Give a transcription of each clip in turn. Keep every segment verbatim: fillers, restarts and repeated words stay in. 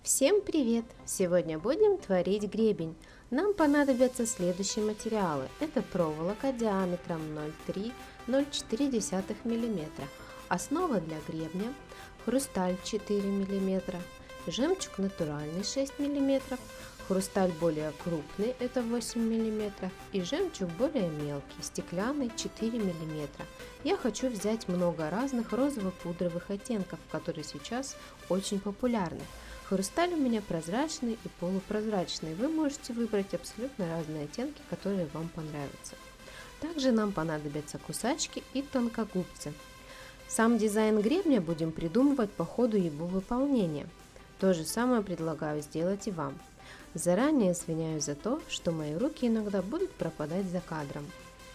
Всем привет! Сегодня будем творить гребень. Нам понадобятся следующие материалы. Это проволока диаметром ноль три — ноль четыре миллиметра, основа для гребня, хрусталь четыре миллиметра, жемчуг натуральный шесть миллиметров, хрусталь более крупный, это восемь миллиметров, и жемчуг более мелкий, стеклянный четыре миллиметра. Я хочу взять много разных розово-пудровых оттенков, которые сейчас очень популярны. Хрусталь у меня прозрачный и полупрозрачный. Вы можете выбрать абсолютно разные оттенки, которые вам понравятся. Также нам понадобятся кусачки и тонкогубцы. Сам дизайн гребня будем придумывать по ходу его выполнения. То же самое предлагаю сделать и вам. Заранее извиняюсь за то, что мои руки иногда будут пропадать за кадром.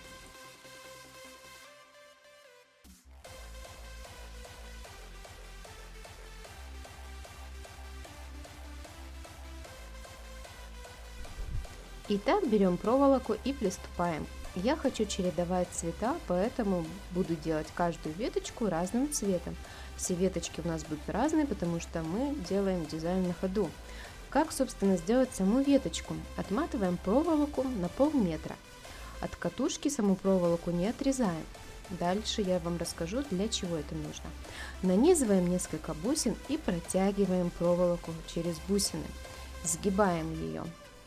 Итак, берем проволоку и приступаем. Я хочу чередовать цвета, поэтому буду делать каждую веточку разным цветом. Все веточки у нас будут разные, потому что мы делаем дизайн на ходу. Как, собственно, сделать саму веточку? Отматываем проволоку на полметра. От катушки саму проволоку не отрезаем. Дальше я вам расскажу, для чего это нужно. Нанизываем несколько бусин и протягиваем проволоку через бусины. Сгибаем ее.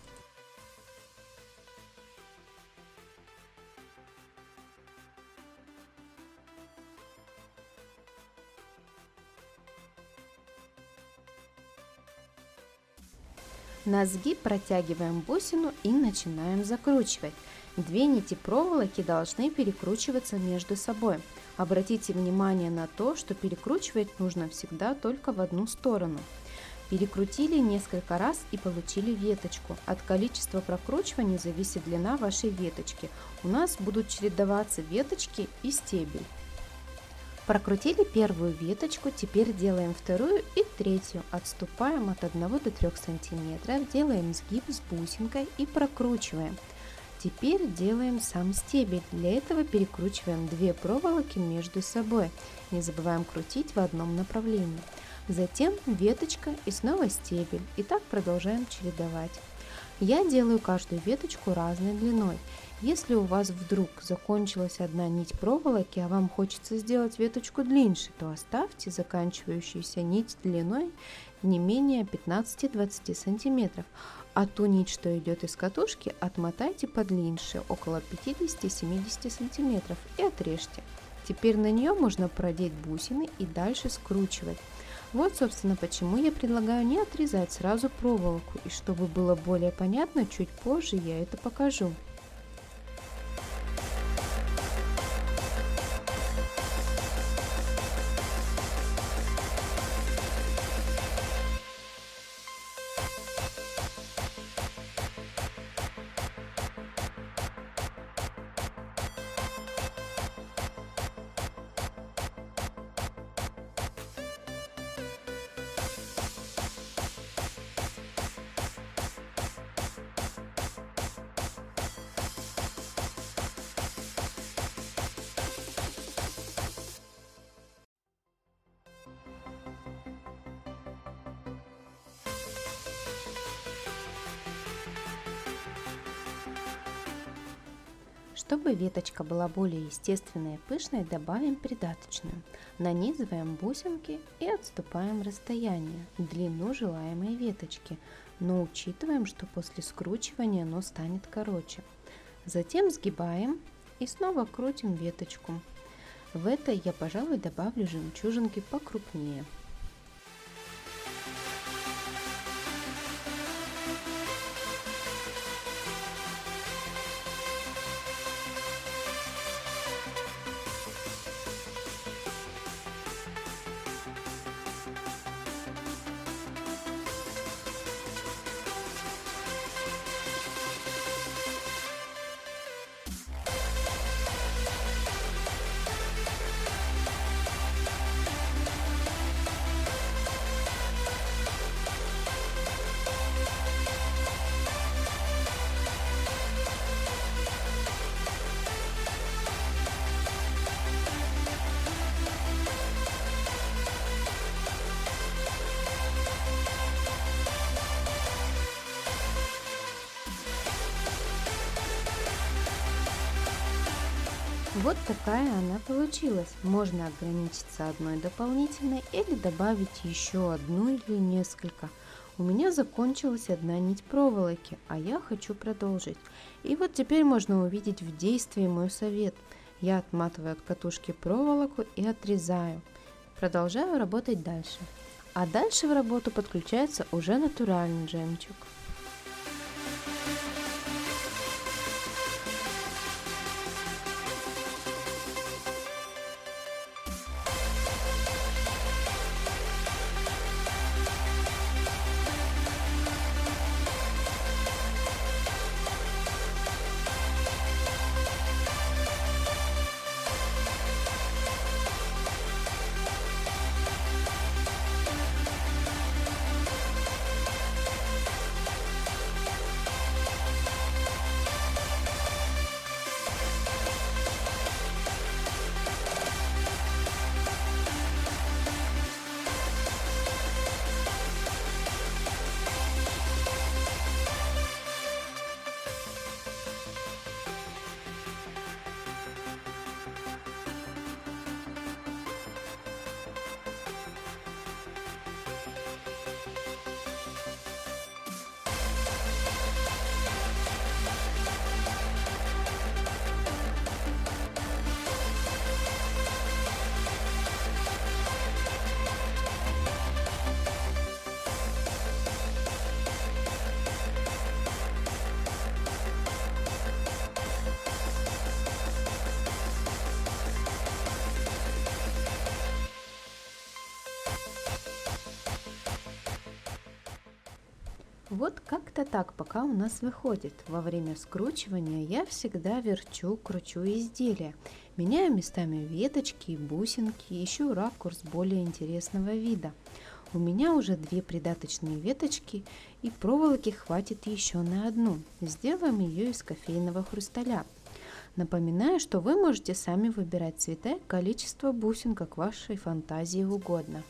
На сгиб протягиваем бусину и начинаем закручивать. Две нити проволоки должны перекручиваться между собой. Обратите внимание на то, что перекручивать нужно всегда только в одну сторону. Перекрутили несколько раз и получили веточку. От количества прокручиваний зависит длина вашей веточки. У нас будут чередоваться веточки и стебель. Прокрутили первую веточку, теперь делаем вторую и третью. Отступаем от одного до трёх сантиметров, делаем сгиб с бусинкой и прокручиваем. Теперь делаем сам стебель. Для этого перекручиваем две проволоки между собой. Не забываем крутить в одном направлении. Затем веточка и снова стебель. И так продолжаем чередовать. Я делаю каждую веточку разной длиной. Если у вас вдруг закончилась одна нить проволоки, а вам хочется сделать веточку длиннее, то оставьте заканчивающуюся нить длиной не менее пятнадцати-двадцати сантиметров, а ту нить, что идет из катушки, отмотайте подлиннее, около пятидесяти-семидесяти сантиметров, и отрежьте. Теперь на нее можно продеть бусины и дальше скручивать. Вот, собственно, почему я предлагаю не отрезать сразу проволоку, и чтобы было более понятно, чуть позже я это покажу. Чтобы веточка была более естественной и пышной, добавим придаточную. Нанизываем бусинки и отступаем расстояние, длину желаемой веточки, но учитываем, что после скручивания оно станет короче. Затем сгибаем и снова крутим веточку. В этой я, пожалуй, добавлю жемчужинки покрупнее. Вот такая она получилась. Можно ограничиться одной дополнительной или добавить еще одну или несколько. У меня закончилась одна нить проволоки, а я хочу продолжить. И вот теперь можно увидеть в действии мой совет. Я отматываю от катушки проволоку и отрезаю. Продолжаю работать дальше. А дальше в работу подключается уже натуральный жемчуг. Вот как-то так пока у нас выходит. Во время скручивания я всегда верчу, кручу изделие. Меняю местами веточки и бусинки, ищу ракурс более интересного вида. У меня уже две придаточные веточки и проволоки хватит еще на одну. Сделаем ее из кофейного хрусталя. Напоминаю, что вы можете сами выбирать цвета и количество бусин, как вашей фантазии угодно.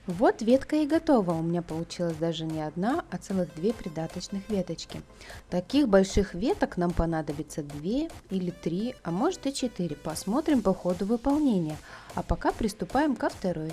Вот ветка и готова. У меня получилось даже не одна, а целых две придаточных веточки. Таких больших веток нам понадобится две или три, а может и четыре. Посмотрим по ходу выполнения. А пока приступаем ко второй.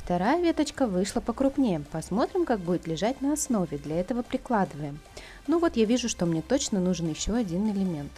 Вторая веточка вышла покрупнее. Посмотрим, как будет лежать на основе. Для этого прикладываем. Ну вот я вижу, что мне точно нужен еще один элемент.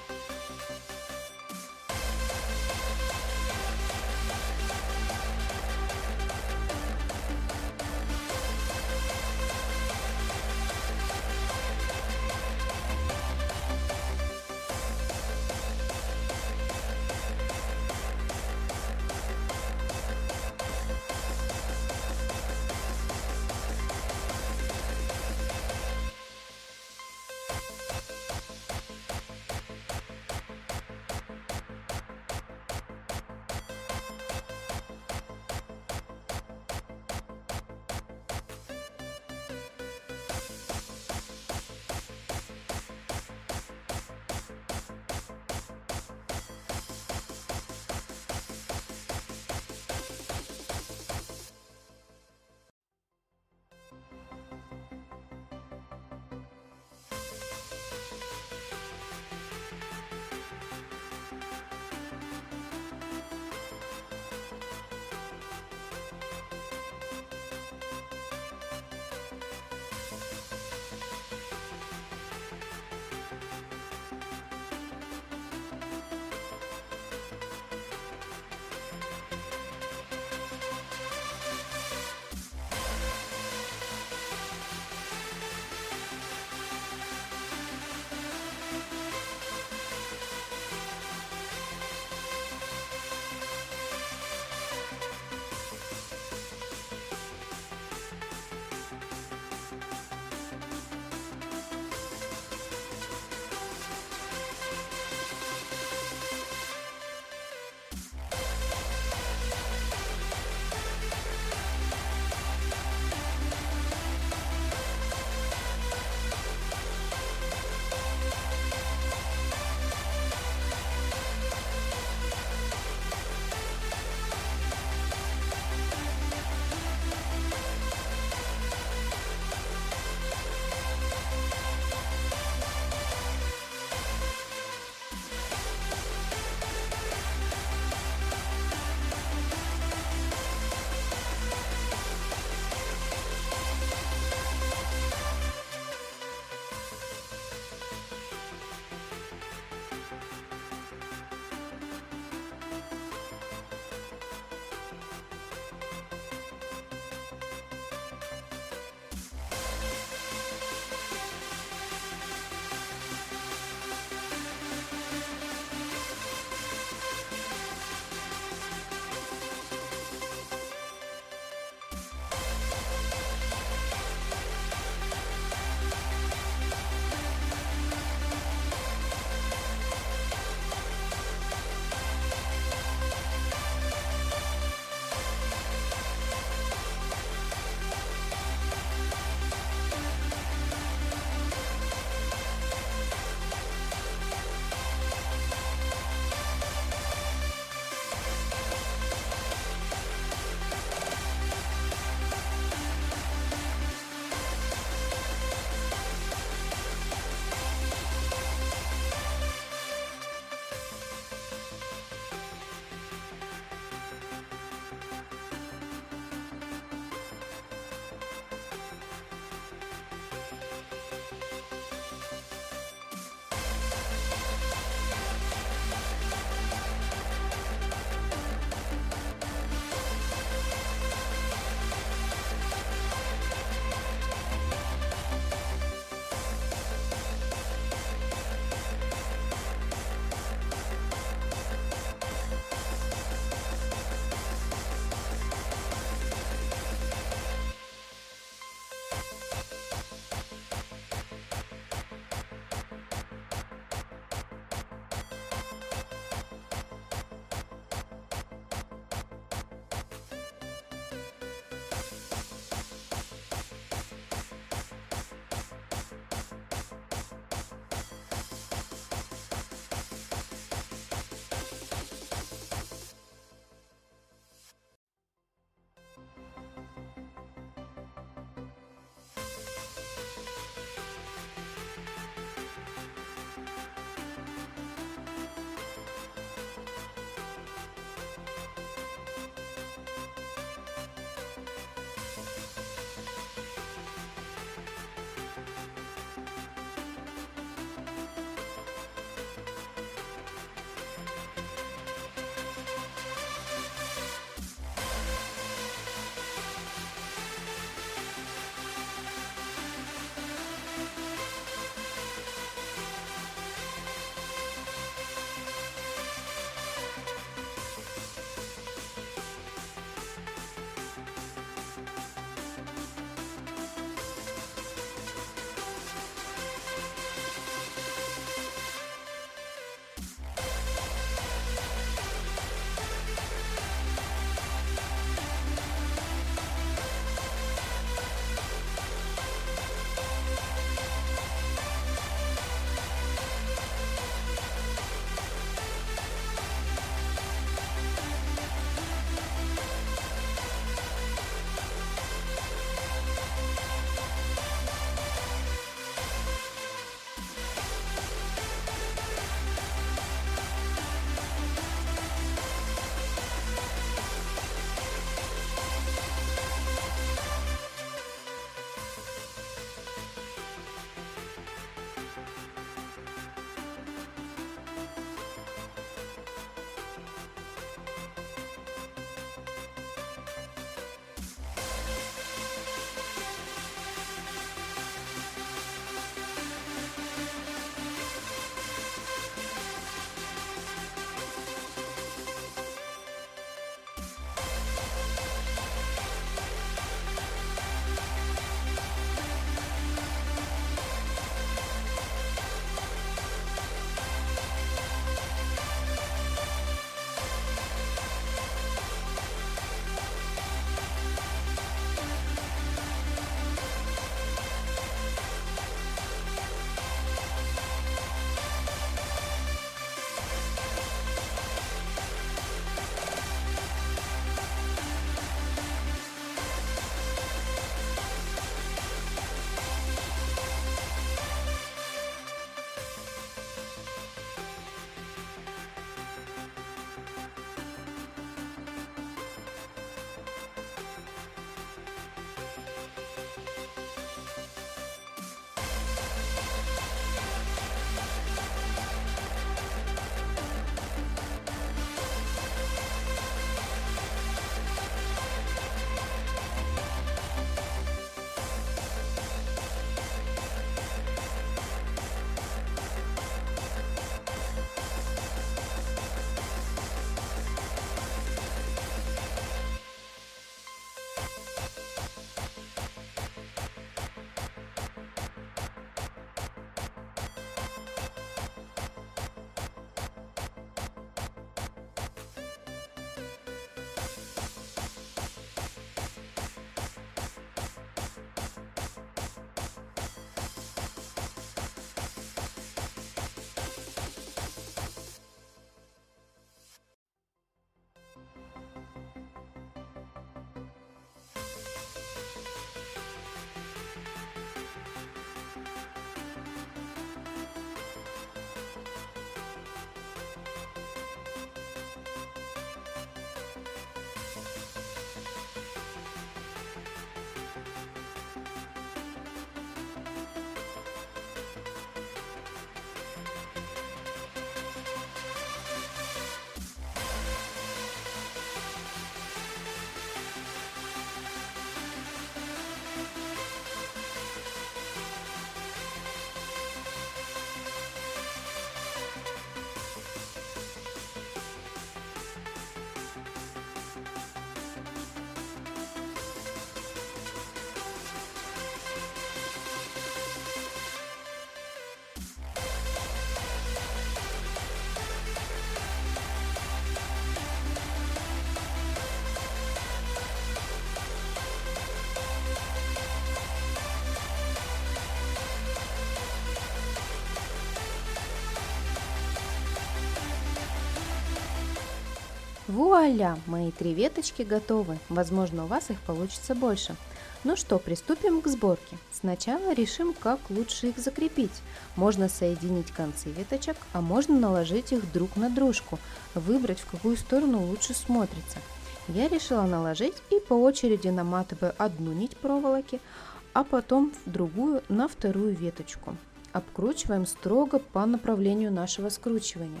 Вуаля! Мои три веточки готовы. Возможно, у вас их получится больше. Ну что, приступим к сборке. Сначала решим, как лучше их закрепить. Можно соединить концы веточек, а можно наложить их друг на дружку, выбрать, в какую сторону лучше смотрится. Я решила наложить и по очереди наматываю одну нить проволоки, а потом другую на вторую веточку. Обкручиваем строго по направлению нашего скручивания.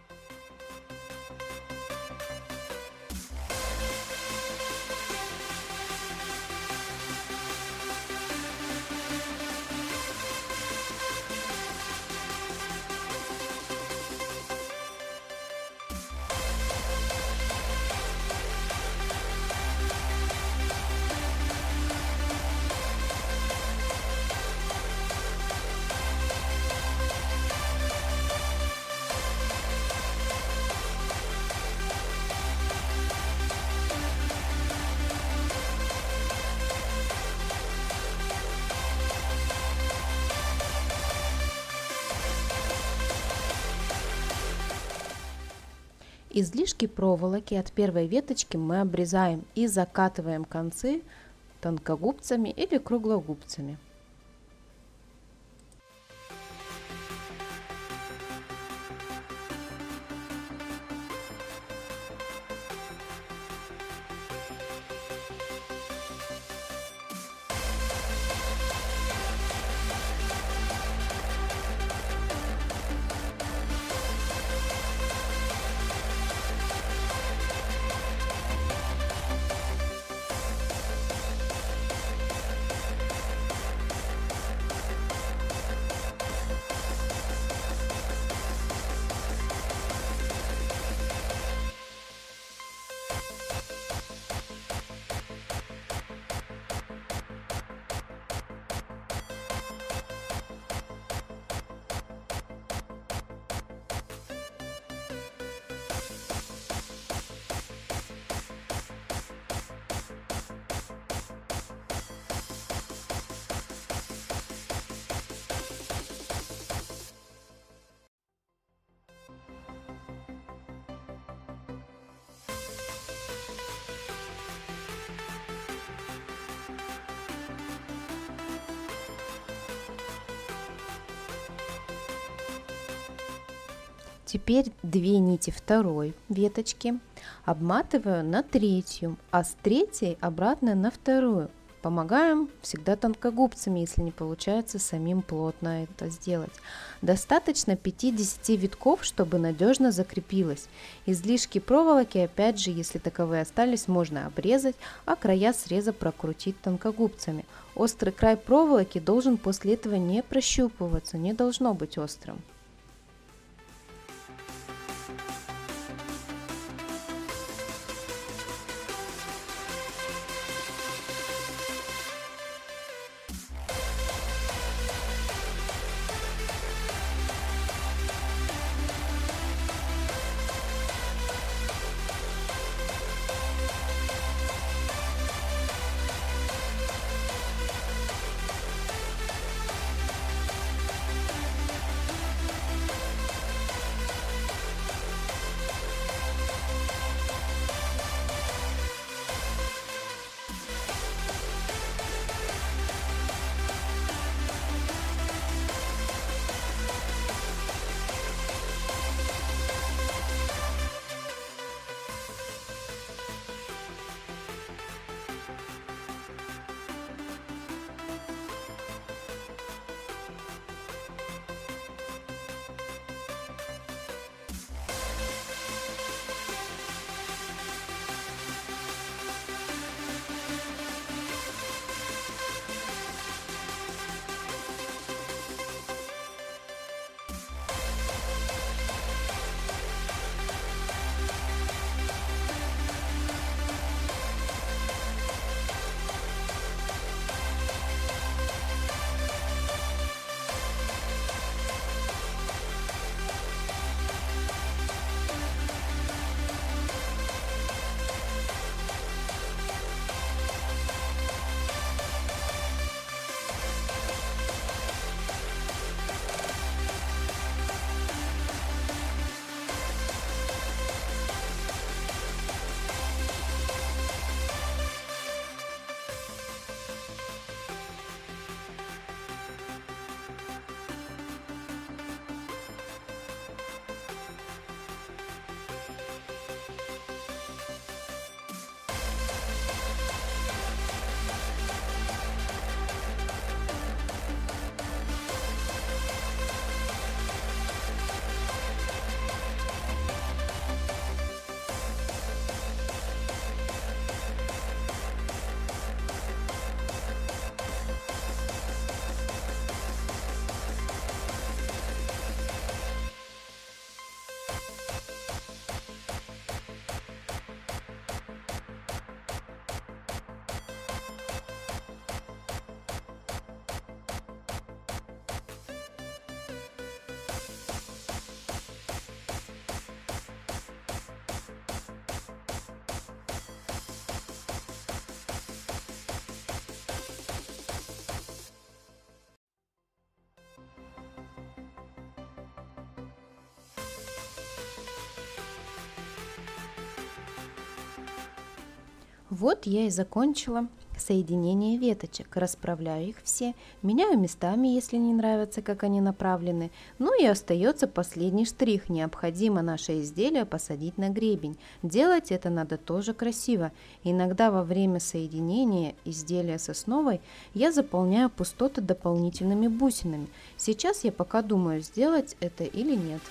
Излишки проволоки от первой веточки мы обрезаем и закатываем концы тонкогубцами или круглогубцами. Теперь две нити второй веточки обматываю на третью, а с третьей обратно на вторую. Помогаем всегда тонкогубцами, если не получается самим плотно это сделать. Достаточно пяти-десяти витков, чтобы надежно закрепилось. Излишки проволоки, опять же, если таковые остались, можно обрезать, а края среза прокрутить тонкогубцами. Острый край проволоки должен после этого не прощупываться, не должно быть острым. Вот я и закончила соединение веточек, расправляю их все, меняю местами, если не нравится, как они направлены. Ну и остается последний штрих, необходимо наше изделие посадить на гребень. Делать это надо тоже красиво. Иногда во время соединения изделия с основой я заполняю пустоты дополнительными бусинами. Сейчас я пока думаю, сделать это или нет.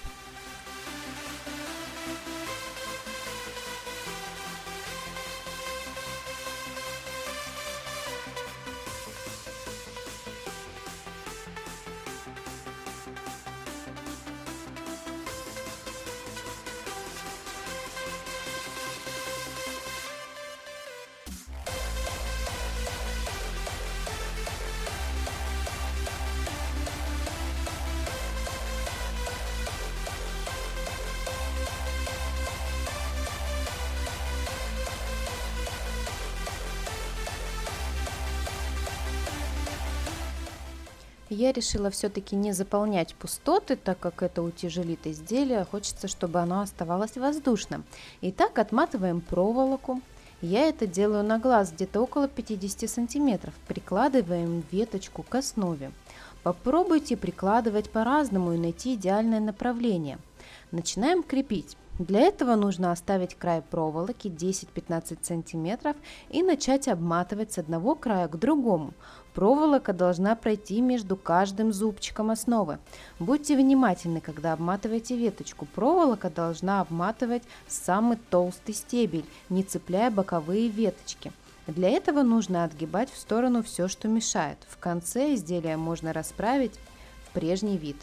Я решила все-таки не заполнять пустоты, так как это утяжелит изделие, хочется, чтобы оно оставалось воздушным. Итак, отматываем проволоку. Я это делаю на глаз, где-то около пятидесяти сантиметров. Прикладываем веточку к основе. Попробуйте прикладывать по-разному и найти идеальное направление. Начинаем крепить. Для этого нужно оставить край проволоки десять-пятнадцать сантиметров и начать обматывать с одного края к другому. Проволока должна пройти между каждым зубчиком основы. Будьте внимательны, когда обматываете веточку. Проволока должна обматывать самый толстый стебель, не цепляя боковые веточки. Для этого нужно отгибать в сторону все, что мешает. В конце изделия можно расправить в прежний вид.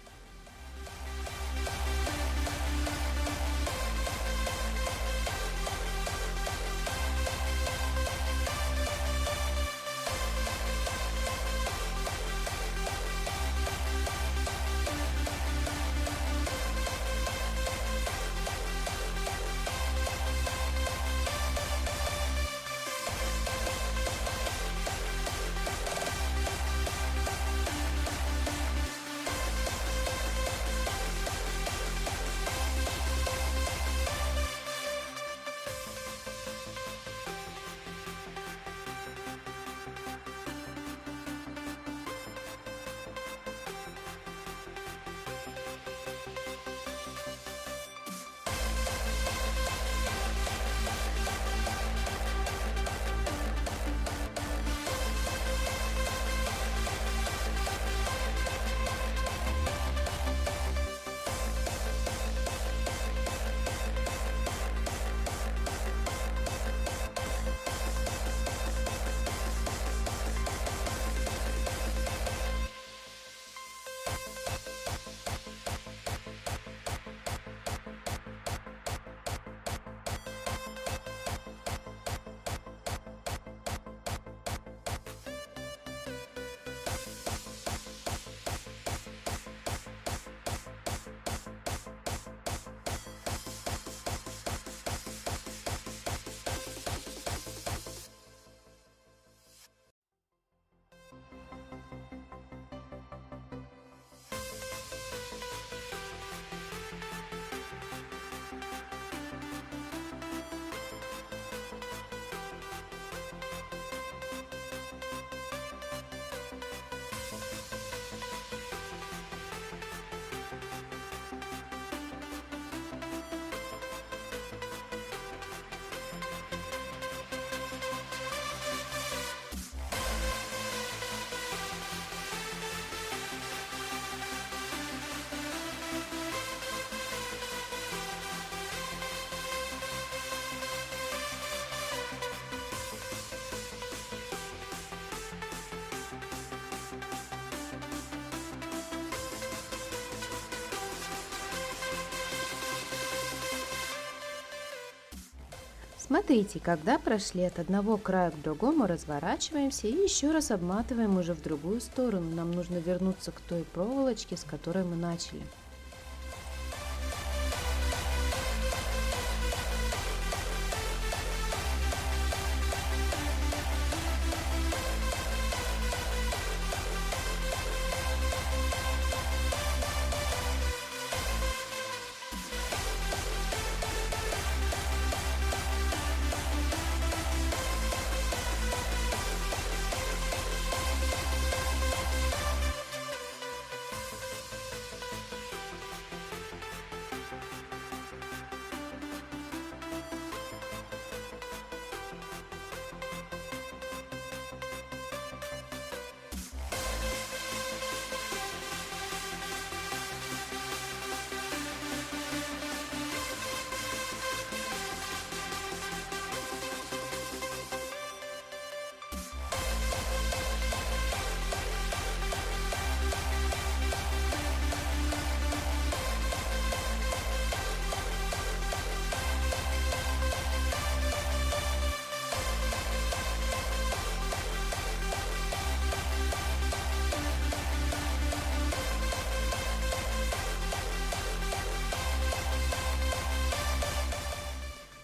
Смотрите, когда прошли от одного края к другому, разворачиваемся и еще раз обматываем уже в другую сторону. Нам нужно вернуться к той проволочке, с которой мы начали.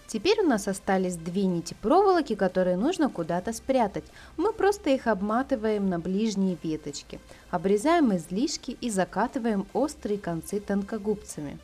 Теперь у нас остались две нити проволоки, которые нужно куда-то спрятать. Мы просто их обматываем на ближние веточки, обрезаем излишки и закатываем острые концы тонкогубцами.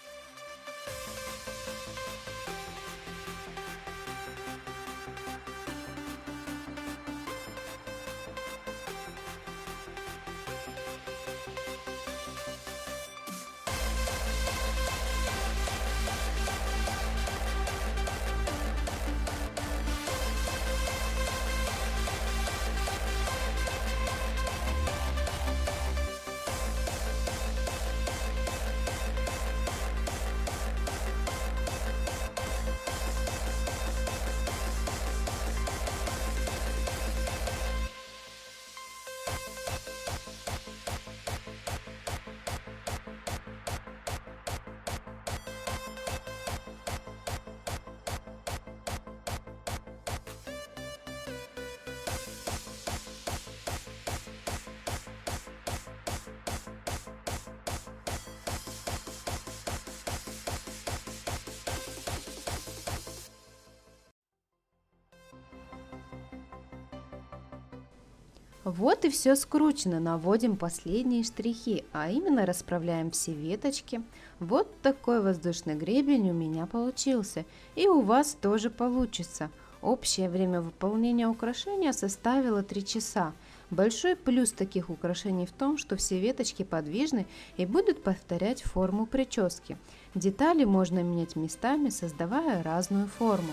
Вот и все скручено, наводим последние штрихи, а именно расправляем все веточки. Вот такой воздушный гребень у меня получился, и у вас тоже получится. Общее время выполнения украшения составило три часа. Большой плюс таких украшений в том, что все веточки подвижны и будут повторять форму прически. Детали можно менять местами, создавая разную форму.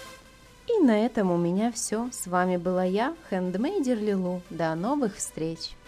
И на этом у меня все. С вами была я, хендмейдер Лилу. До новых встреч!